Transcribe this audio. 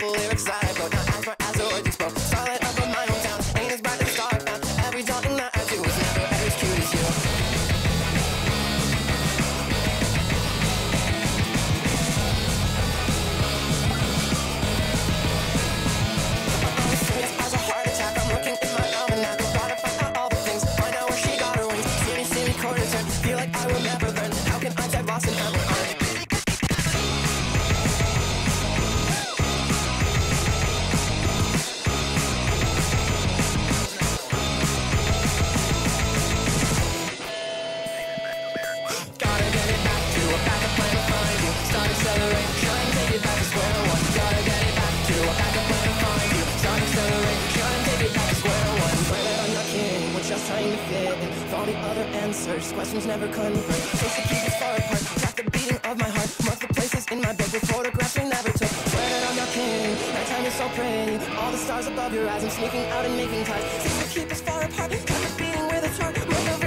couple lyrics that I wrote. Not as far as the words you spoke. Starlight up of my hometown, ain't as bright as a star now. Every darling that I do is never as cute as you. Feel like I will never learn. How can I get lost and ever earn? Gotta get it back to a backup plan to find you. Start accelerating, try and take it back to square one. Gotta get it back to a backup plan to find you. Start accelerating, try and take it back to square one. Pray that I'm not kidding, we're just trying to fit in. With all the other answers, questions never convert. Face to keep us far apart, track the beating of my heart. Mark the places in my book with photographs we never took. Swear that I'm not kidding, nighttime is so pretty. All the stars above your eyes, I'm sneaking out and making ties. Face to keep us far apart, track the beating with its heart. Mark the